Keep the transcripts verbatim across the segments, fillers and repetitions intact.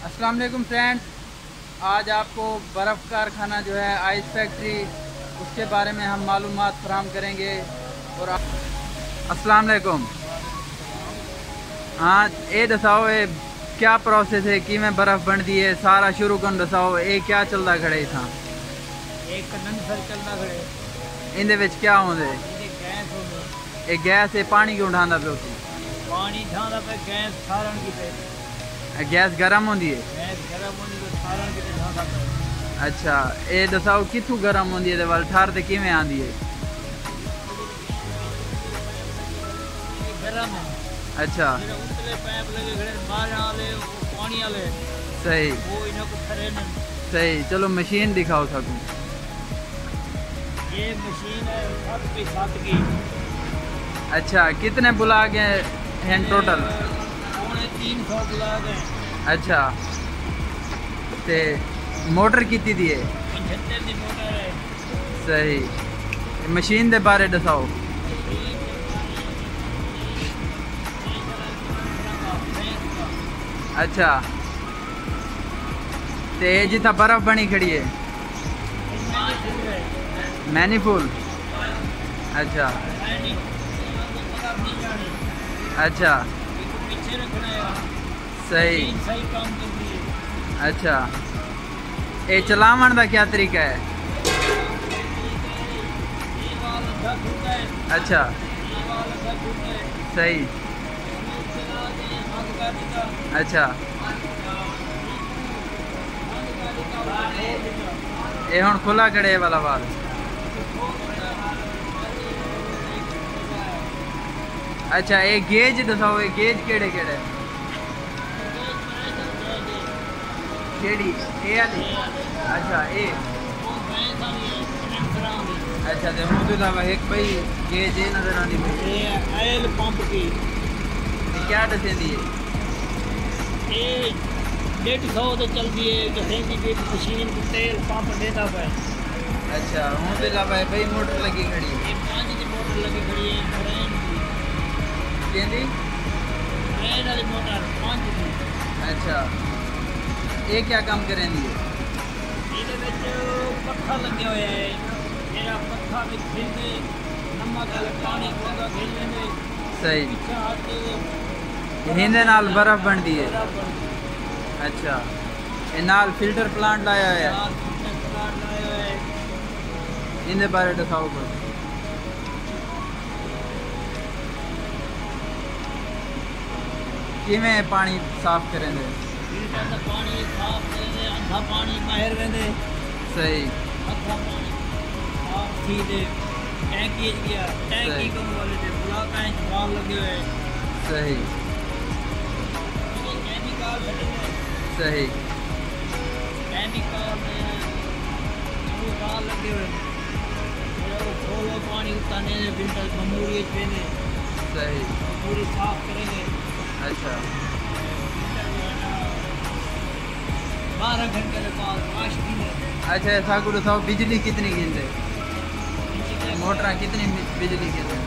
अस्सलाम वालेकुम फ्रेंड्स, आज आपको बर्फ़ कारखाना जो है आइस फैक्ट्री उसके बारे में हम मालूमात फराहम करेंगे। और अस्सलाम वालेकुम। हाँ, ये दसाओ ये क्या प्रोसेस है कि मैं बर्फ़ बनती है सारा शुरू कर दसाओ, ये क्या चलता खड़े था? एक कंडेंसर चलता खड़े इंदे विच क्या होंदे? गैस होंदी। ये गैस है पानी क्यों उठांदा पे उसी? पानी ठांदा पे गैस सारण की पे गैस गर्म होंदी है? गैस गरम होंदी तो सारण की पे ठांदा पे। अच्छा, ये दसाओ कितों गर्म होंदी है ते वाल ठार ते किवें आंदी है? गरम है। अच्छा, मेरे उतले पाइप लगे खड़े बाहर वाले पानी वाले सही वो इन्हों को खड़े ने। सही। चलो मशीन दिखाओ सकूँ। ये मशीन है सात पे सात की। अच्छा, कितने बुलाग हैं टोटल? पौने तीन सौ बुलाग हैं। अच्छा, ते मोटर कितनी दी है? पचहत्तर की मोटर है। सही। मशीन दे बारे दसाओ। अच्छा, ते जिथा बर्फ बनी खड़ी है मैनीफुल। अच्छा अच्छा, पीछे रखना है। सही। सही काम करती है। अच्छा, ये चलावन का क्या तरीका है? ये वाला लगा खुलता है। अच्छा, ये वाला लगा खुलता है। सही। अच्छा, ये हुण खुला खड़े वाला वाल। अच्छा, ये गेज दसाओ, ये गेज केड़े केड़े? केड़ी ए वाली? अच्छा, ए अच्छा, ते हुण तो अलावा एक भाई गेज ए नजर आनी भाई। ये ऑयल पंप की क्या दसेंदी है? ये डेढ़ सौ तो चलती है कहीं भी मशीन को तेल पंप देता है। अच्छा, हुण तो अलावा भाई मोटर लगी खड़ी है। ये पाँच की मोटर लगी खड़ी है ट्रेन की। कहंदी ट्रेन वाली मोटर पाँच की। अच्छा, ये क्या काम करेंदी है? ਇਹਦੇ ਵਿੱਚ ਪੱਖਾ ਲੱਗਿਆ ਹੋਇਆ ਹੈ। ਜਿਹੜਾ ਪੱਖਾ ਵਿੱਚ ਖਿੱਚਦੇ ਨਮਕ ਵਾਲਾ ਪਾਣੀ ਪੂਰਾ ਖਿੱਚ ਲੈਂਦੇ। सही। ਪਿੱਛੇ ਹੱਥ हिंदे नाल बर्फ बनती है। बराबर अच्छा, ये नाल फिल्टर प्लांट लाया है। चार फुट प्लांट लाया हुआ है। इनके बारे दसाओ कुछ। किवें पानी साफ करेंगे? फिल्टर का पानी साफ करेंगे। अद्धा पानी बाहर वेंदे। सही अद्धा पानी साफ थी दे टैंकी गया। टैंकी को वाले दे ब्लॉक है जवाब लगे हुए। सही केमिकल लगेंगे। सही। केमिकल में केमिकल लगे हुए। फिर वो खोलो पानी उतारने से फिल्टर ममूरी पेने। सही। पूरी साफ करेंगे। अच्छा, बारह घंटे के बाद पाँच दिन है। अच्छा, ऐसा को दसाओ बिजली कितनी गिनते? मोटर कितनी बिजली गिनते?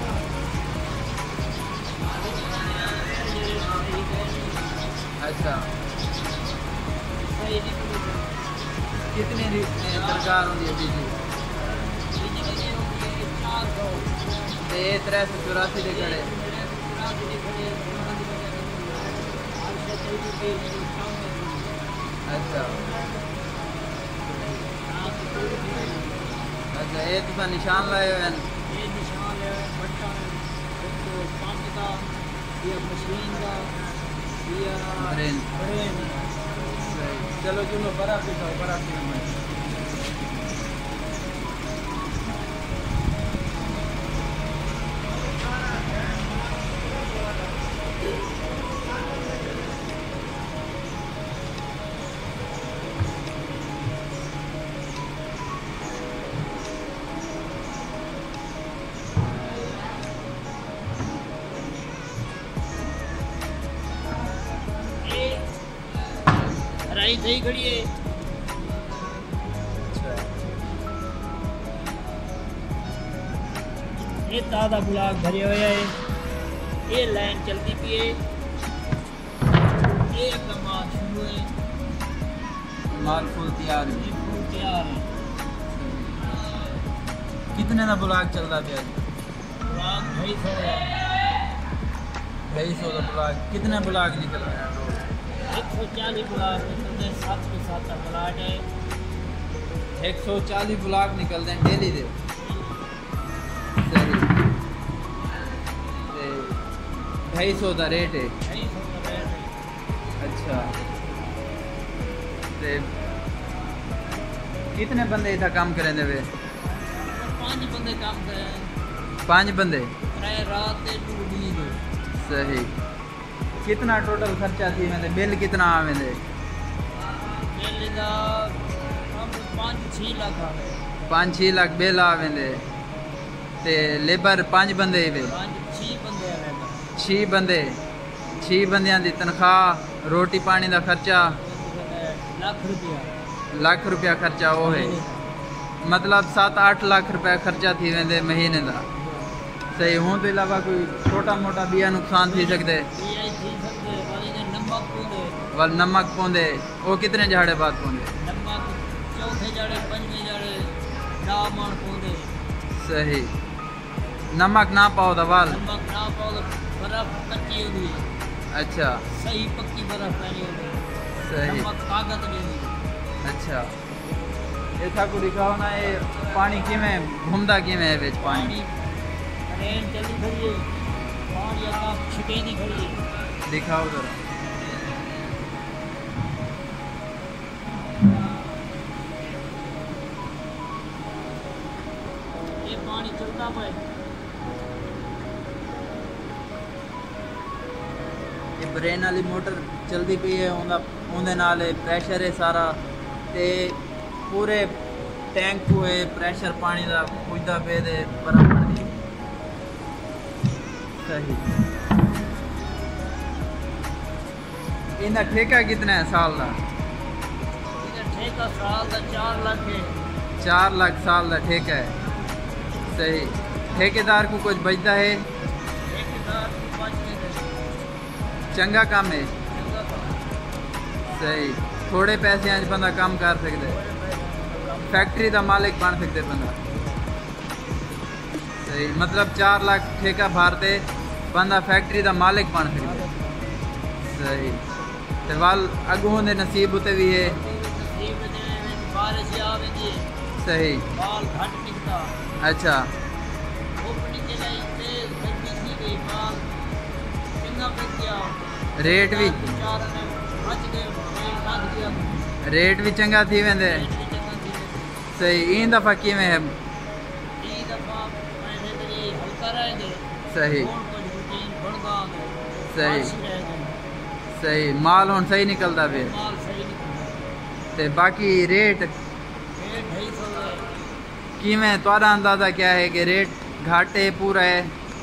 अच्छा, सही नहीं पूरी कितनी री- दरकार होती है बिजली? बिजली की होती है चार सौ। ते ये त्रै सौ चौरासी के खड़े। अच्छा अच्छा, ये तो निशान लाए हुए हैं। ये निशान है बटन तो पंप का या मशीन का या ब्रेन। ब्रेन। चलो चलो, बर्फ दिखाओ, बर्फ दिखाओ। हराई सही खड़ी है। ये ताज़ा ब्लॉक भरे हुए है। ये लाइन चलती पी है। ये कमाल शुरू है। माल फुल तैयार है। ये फुल तैयार है। कितने का ब्लॉक चलता पे आज? ब्लॉक ढाई सौ है। ढाई सौ का ब्लॉक। कितने ब्लॉक निकल रहे हैं? एक सौ चालीस ब्लॉक निकलते हैं। सात सौ सात का ब्लॉक है। एक सौ चालीस ब्लॉक निकलते हैं डेली दे। सही। ढाई सौ का रेट है। ढाई सौ का रेट है। अच्छा। ते कितने बंदे इतना काम करें वे? पांच बंदे काम करें। पांच बंदे? त्रै रात टू दिन। सही। कितना टोटल खर्चा थी मैंने? बिल कितना आवे? बिल का हम पाँच छः लाख आवे। पाँच छः लाख बिल आवे। ते लेबर पांच बंदे ही वे? पाँच छः बंदे आवे। छः बंदे। छः बंदियां दी तनख्वाह, रोटी पानी का खर्चा लाख रुपया। लाख रुपया खर्चा वो है। मतलब सात आठ लाख रुपया खर्चा थी वेंदे महीने का। सही। हूँ तो इलावा कोई छोटा मोटा बिया नुकसान थी सकते? नमक पौंदे। वाल नमक पौंदे वो कितने झाड़े बाद पौंदे? नमक चौथे जाड़े पंजवें जाड़े डाह मन पौंदे। सही। नमक ना पाओ तो वाल? नमक ना पाओ तो बर्फ कच्ची होगी। अच्छा। सही पक्की बर्फ पैनी होगी। सही। नमक ताकत देगी। अच्छा। ऐसा को दिखाओ ना ये पानी किमें घूमता किमें है बिच पानी? ट्रेन चली खड़ी है। पानी का छिटे नहीं खड़ी है। दिखाओ जरा। ये पानी चलता पे। ये ब्रेन वाली मोटर चलती पई है। उनका उनदे नाल प्रेशर है सारा ते पूरे टैंक को है प्रेशर पानी का पुजदा पे दे बराबर दी। सही। इनका ठेका कितना है साल का? ठेका साल का चार लाख है। चार लाख साल का ठेका है। सही। ठेकेदार को कुछ बचता है? ठेकेदार को बचने दे। चंगा काम है। चंगा काम। सही। थोड़े पैसे आज बंदा काम कर सकते, फैक्ट्री का मालिक बन सकते बंदा। सही। मतलब चार लाख ठेका भारते बंदा फैक्ट्री का मालिक बन सकते। सही। तो वाल अगों दे नसीब उते भी है। बारिश आवेगी। सही। बाल घट निकलता। अच्छा। खोपड़ी चलाई तेज गर्मी सी गई बाल चंगा पे गया। रेट भी चार ने बच गए। रेट भाग गया। रेट भी चंगा थी वेंदे। रेट भी चंगा थी। सही। इन दफा किवें है? ई दफा पैसे तेरी हल्का रह गए। सही। कौन कुछ रूटीन बढ़गा गए। सही। बारिश रह गई। सही। माल हुन सही निकलता पे माल सही निकलता। ते बाकी रेट रेट ढाई सौ है। किवें तुम्हारा अंदाजा क्या है कि रेट घाटे पूरा है?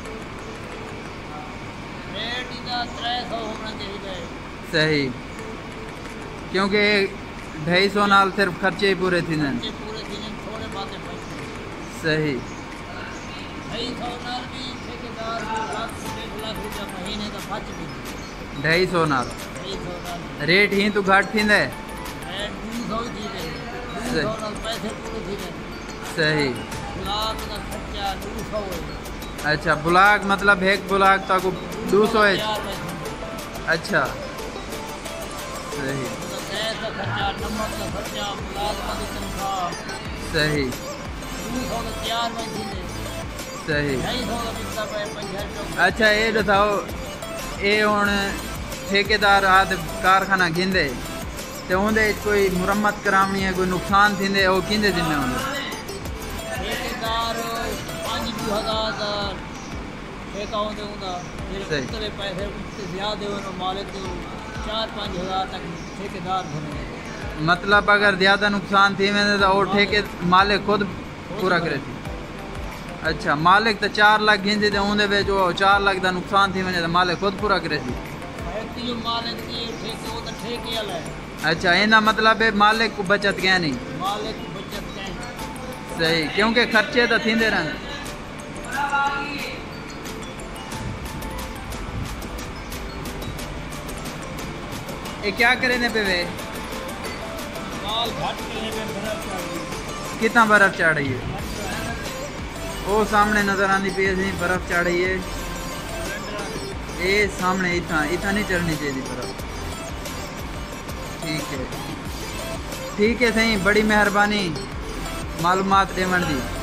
रेट इधर त्रै सौ होना चाहिए। सही। क्योंकि ढाई सौ नाल सिर्फ खर्चे ही पूरे थी। खर्चे पूरे दिन थोड़े बातें बचते। सही। ढाई सौ नाल भी ठेकेदार को लाख डेढ़ लाख रुपया महीने का बच भी। ढाई सौ नाल ढाई सौ नाल रेट ही तो घाट थी। रेट दो सौ थी दे। दो सौ नाल पैसे पूरे थी दे। सही। लाख का खर्चा दो सौ है। अच्छा। ब्लॉक मतलब एक ब्लॉक तक दो सौ है। चार में थी। अच्छा। सही। तो गैस का खर्चा, नमक का खर्चा, मुलाजमा की तनख्वाह। सही। दो सौ का चार में थी दे। सही। ढाई सौ का बिकता पे पंजाब चौक। अच्छा ये बताओ ये हुण ठेकेदार आद कारखाना गिंदे ते उहदे कोई मुरम्मत करावनी है, कोई नुकसान थींदे वो किंदे जिम्मे होंदे? ठेकेदार पाँच दो हज़ार का ठेका होंदे हुंदा। फिर सही। उतरे पैसे उससे ज़्यादा होने मालिक को चार पाँच हज़ार तक ठेकेदार भरे। मतलब अगर ज़्यादा नुकसान थी वेंदे तो वो ठेके मालिक खुद पूरा करे थी? अच्छा। मालिक तो चार लाख गिंदी ते उहदे विच वो चार लाख का नुकसान थी वने तो मालिक खुद पूरा करे थी? फैक्ट्री जो मालिक की ठेके वो तो ठेके वाला है। अच्छा। इना मतलब है मालिक को बचत क्या नहीं? मालिक की बचत कहीं। सही। क्योंकि खर्चे तो थींदे रहन। ये क्या करे ने पे वे? माल घट के पे बर्फ चढ़ गई। कितना बर्फ चढ़ रही है? वो सामने नजर आती पी है बर्फ चढ़ रही है। ये सामने इतना इतना नहीं चढ़नी चाहिए बर्फ। ठीक है ठीक है सही, बड़ी मेहरबानी मालूमात देवन दी।